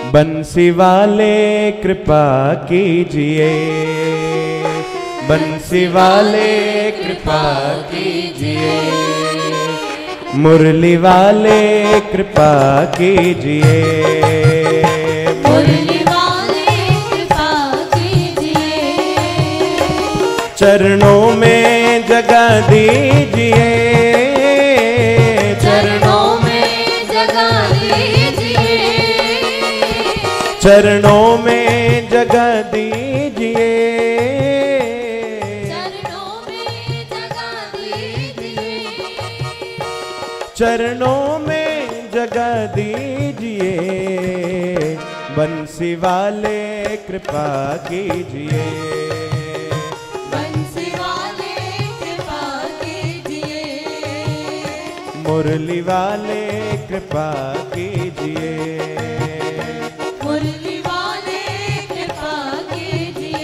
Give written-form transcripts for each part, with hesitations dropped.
बंसी वाले कृपा कीजिए, बंसी वाले कृपा कीजिए, मुरली वाले कृपा कीजिए, मुरली वाले कृपा कीजिए, चरणों में जगह दीजिए, चरणों में जगह दीजिए, चरणों में जगह दीजिए, चरणों में जगह दीजिए, चरणों में जगह दीजिए, बंसी वाले कृपा कीजिए, बंसी वाले कृपा कीजिए, मुरली वाले कृपा कीजिए, मुरली वाले कृपा कीजिए।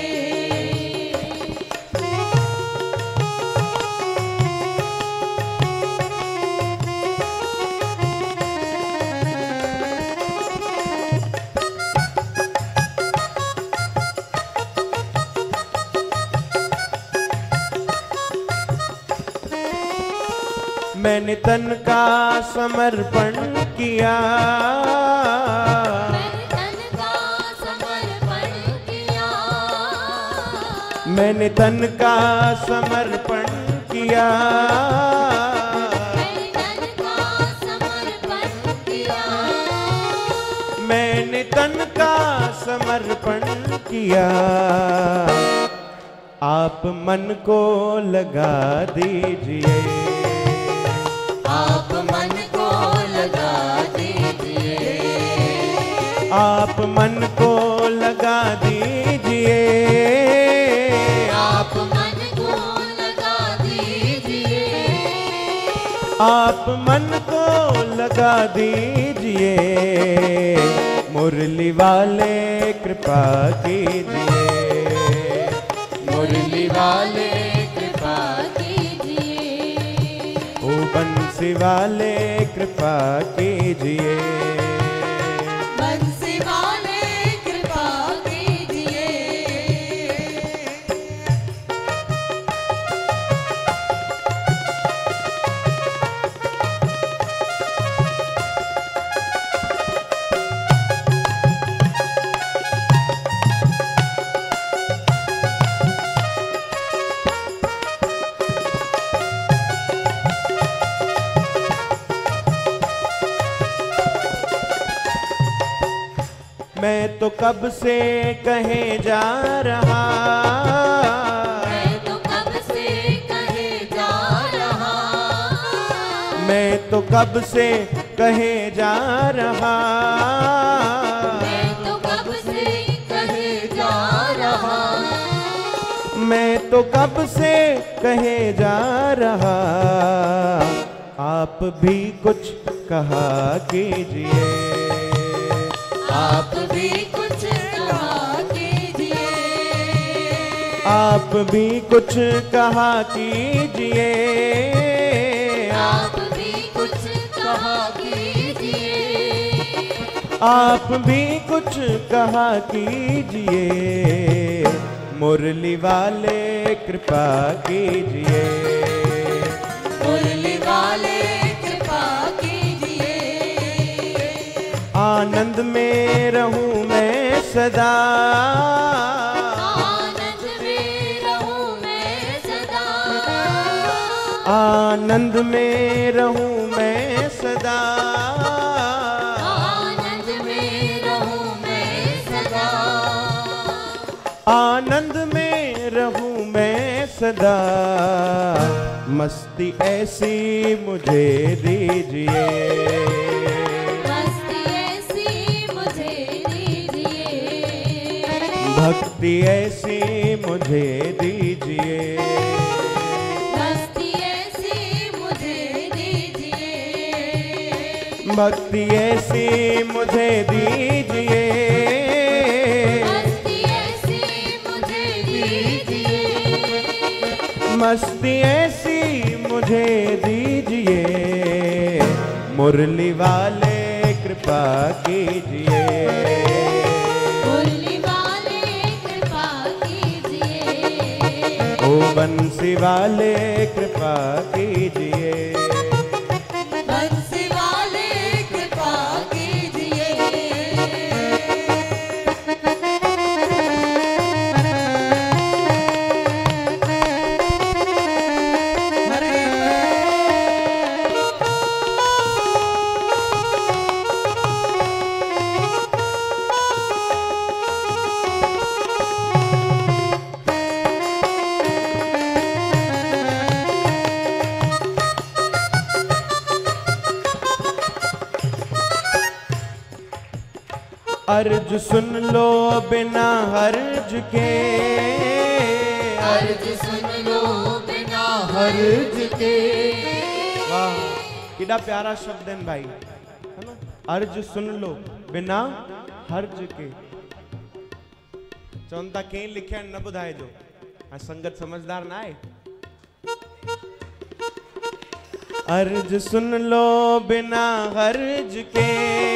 मैंने तन का समर्पण किया, मैंने तन का समर्पण किया, मैंने तन का समर्पण किया, मैंने तन का समर्पण किया, मैंने तन का समर्पण किया, आप मन को लगा दीजिए, आप मन को लगा दीजिए, आप मन को लगा दीजिए, आप मन को लगा दीजिए, आप मन को लगा दीजिए, मुरली वाले कृपा कीजिए, मुरली वाले कृपा कीजिए, ओ बंसी वाले कृपा कीजिए, बंसी वाले कृपा कीजिए। मैं तो कब से कहे जा रहा, मैं तो कब से कहे जा रहा, मैं तो कब से कहे जा रहा, मैं तो कब से कहे जा रहा, मैं तो कब से कहे जा रहा, आप भी कुछ कहा कीजिए, आप भी कुछ कहा कीजिए, आप भी कुछ कहा कीजिए, आप भी कुछ कहा कीजिए, आप भी कुछ कहा कीजिए, मुरली वाले कृपा कीजिए, मुरली वाले कृपा कीजिए, आनंद में रहूं मैं सदा, आनंद में रहूं मैं सदा, आनंद में रहूं मैं सदा, आनंद में रहूं मैं सदा, आनंद में रहूं मैं सदा, मस्ती ऐसी मुझे दीजिए, मस्ती ऐसी मुझे दीजिए, भक्ति ऐसी मुझे दीजिए, मस्ती ऐसी मुझे दीजिए, भक्ति ऐसी मुझे दीजिए, मस्ती ऐसी मुझे दीजिए, मस्ती ऐसी मुझे दीजिए, मुरली वाले कृपा कृपा कीजिए। मुरली वाले कृपा कीजिए। ओ बंसी वाले कृपा कीजिए। बंसी वाले कृपा कीजिए। अर्ज सुन लो बिना हर्ज के। अर्ज सुन लो बिना हर्ज के। वाह, कितना प्यारा शब्द है भाई, है ना। अर्ज सुन लो बिना हर्ज के। चौंता कहीं लिखे न बुधाए जो संगत समझदार ना है। अर्ज सुन लो बिना हर्ज के।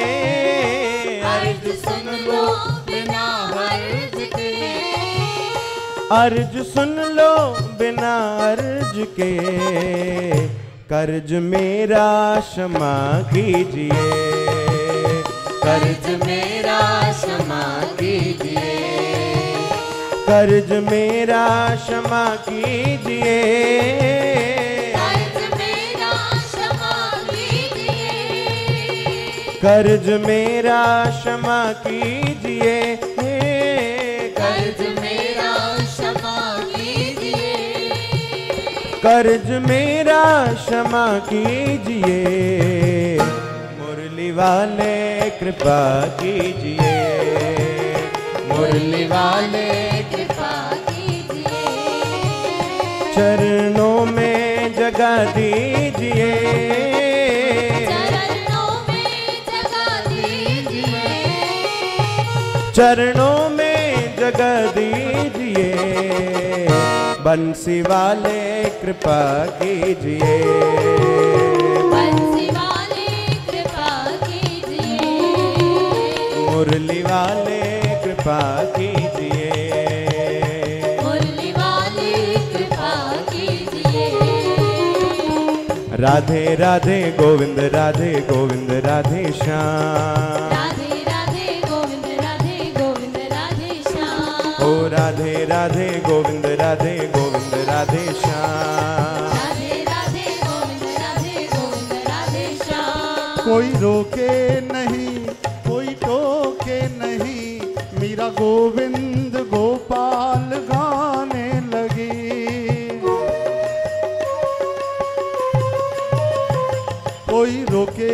अर्ज सुन लो बिना हर्ज के। अर्ज सुन लो बिना अर्ज के। कर्ज मेरा क्षमा कीजिए। कर्ज मेरा क्षमा कीजिए। कर्ज मेरा क्षमा कीजिए। कर्ज मेरा क्षमा कीजिए। कर्ज मेरा क्षमा कीजिए। कर्ज मेरा क्षमा कीजिए। मुरली वाले कृपा कीजिए। मुरली वाले कृपा कीजिए। चरणों में जगह दीजिए। चरणों में जगह दीजिए। बंसी वाले कृपा कीजिए। बंसी वाले कृपा कीजिए। मुरली वाले कृपा कीजिए। मुरली वाले कृपा कीजिए। राधे राधे गोविंद राधे गोविंद राधे श्याम। ओ राधे राधे गोविंद राधे गोविंद राधे श्याम। राधे राधे गोविंद राधे गोविंद राधे श्याम। कोई रोके नहीं कोई टोके नहीं, मीरा गोविंद गोपाल गाने लगी। कोई रोके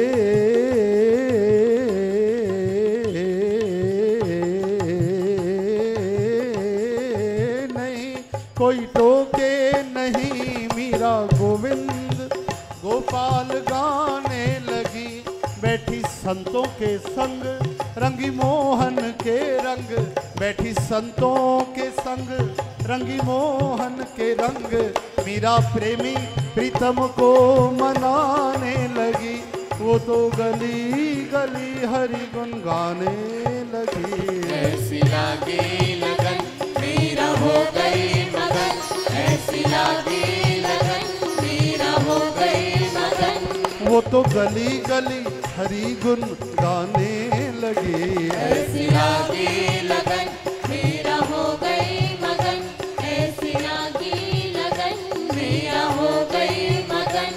कोई टोके नहीं, मीरा गोविंद गोपाल गाने लगी। बैठी संतों के संग रंगी मोहन के रंग। बैठी संतों के संग रंगी मोहन के रंग। मीरा प्रेमी प्रीतम को मनाने लगी। वो तो गली गली हरि गुन गाने लगी। ऐसी लागी लगन मीरा हो गई मगन। ऐसी लागी लगन मीरा हो गई मगन। वो तो गली गली हरि गुन गाने लगी। ऐसी लागी लगन मीरा हो गई मगन। ऐसी लागी लगन मीरा हो गई मगन।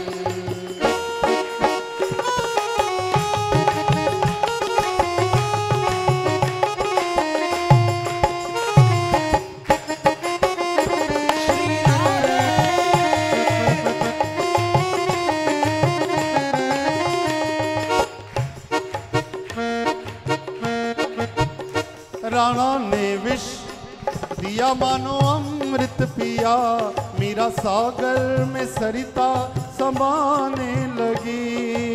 राणा ने विष दिया मानो अमृत पिया। मीरा सागर में सरिता समाने लगी।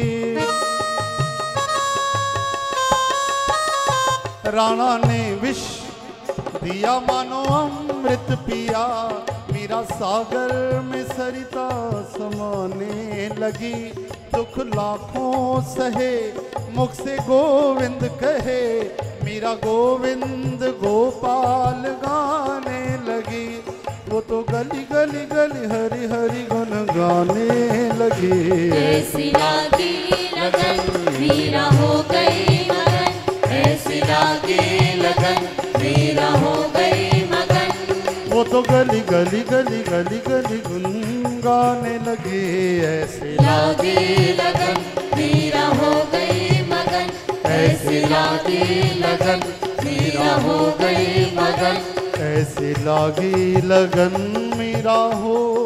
राणा ने विष दिया मानो अमृत पिया। मीरा सागर में सरिता समाने लगी। दुख लाखों सहे मुख से गोविंद कहे, मीरा गोविंद गोपाल गाने लगी। वो तो गली गली गली हरि हरि गुण गाने लगी। ऐसी लागी लगन मीरा हो गई मगन, ऐसी लागी लगन मीरा हो गई मगन। वो तो गली गली गली गली गली गुन गाने लगे। ऐसी लागी लगन मीरा हो गई मगन, ऐसी लागी लगन मीरा हो गई मगन। ऐसी लागी लगन मीरा हो